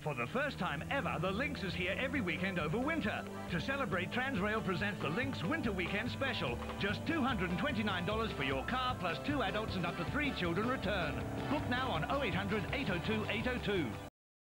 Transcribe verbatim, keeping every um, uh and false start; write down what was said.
For the first time ever, the Lynx is here every weekend over winter. To celebrate, Transrail presents the Lynx Winter Weekend Special. Just two hundred twenty-nine dollars for your car, plus two adults and up to three children return. Book now on oh eight hundred, eight oh two, eight oh two.